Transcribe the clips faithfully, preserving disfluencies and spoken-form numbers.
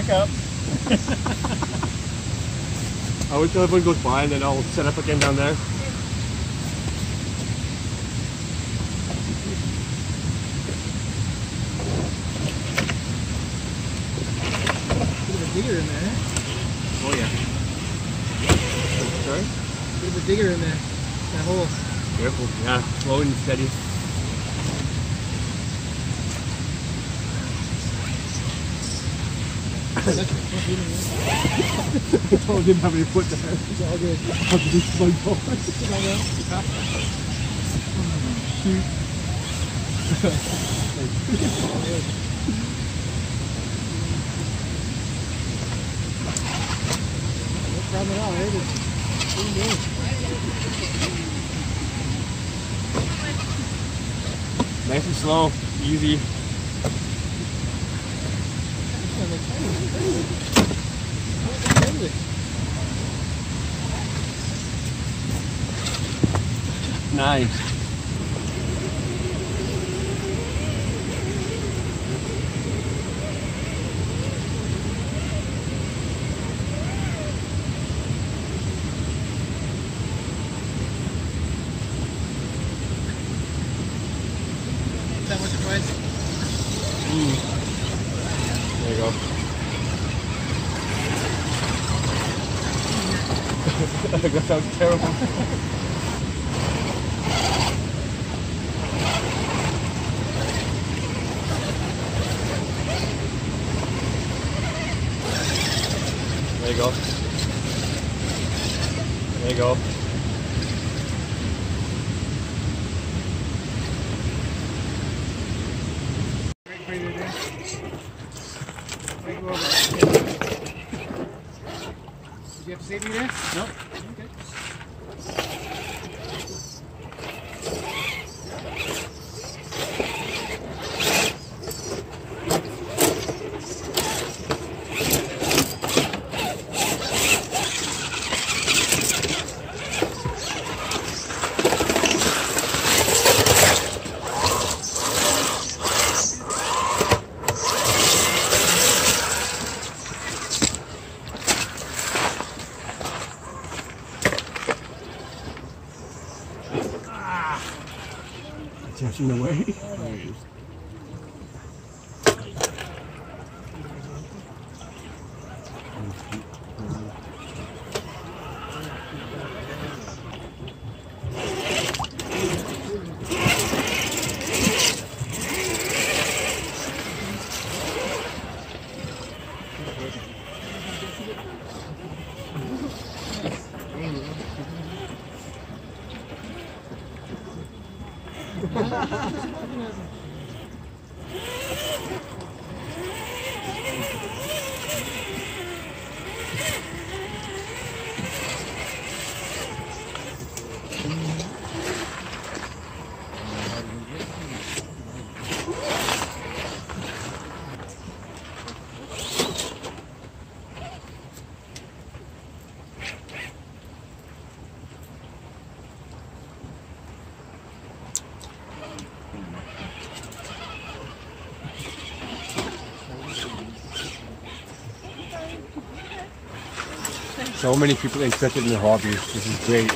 up. I'll wait till everyone goes by and then I'll set up again down there. Bit of a digger in there. Oh yeah. Sorry? Bit of a digger in there. That hole. Careful, yeah. Slow and steady. I told I didn't have any foot there. It's all good. I'll just plug forward. Shoot. No problem at all, eh? It's pretty good. Nice and slow, easy. Nice. That much price? Mm. There you go. That sounds terrible. There you go. There you go. Did you have to save me there? No. Okay. Catching the way. So many people interested in the hobby. This is great.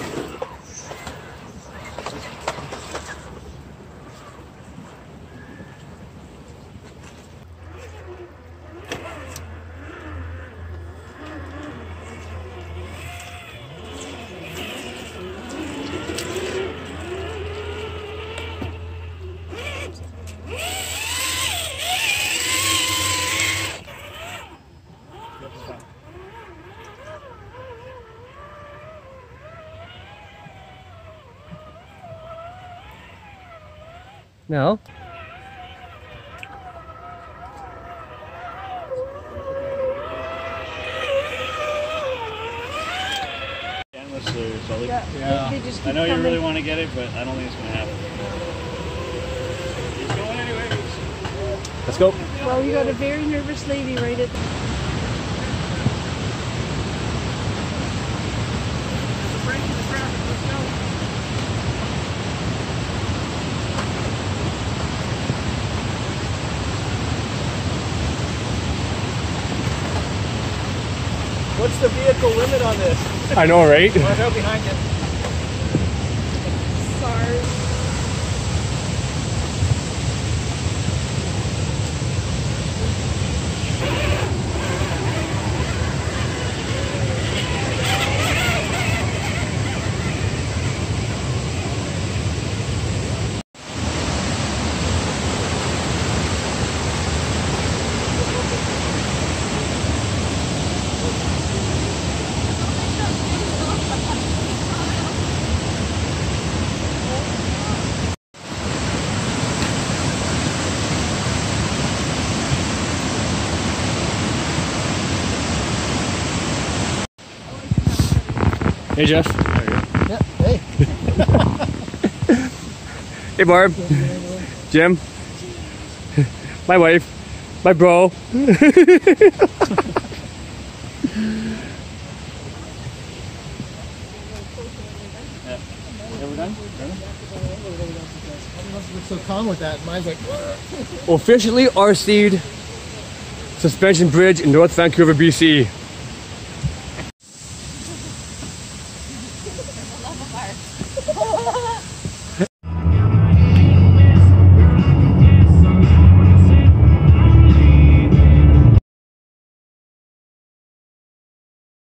No. Unless they're solid. Yeah. Yeah. They just I keep know you coming. really want to get it, but I don't think it's going to happen. He's going anyways. Let's go. Well, you got a very nervous lady right at the... What's the vehicle limit on this? I know, right? Watch out behind you. Sorry. Hey, Jeff. Yeah, hey. Hey, Barb. Jim. My wife. My bro. Yeah, we're done? You must look so calm with that. Mine's like, Officially R C'd suspension bridge in North Vancouver, B C. Love of art.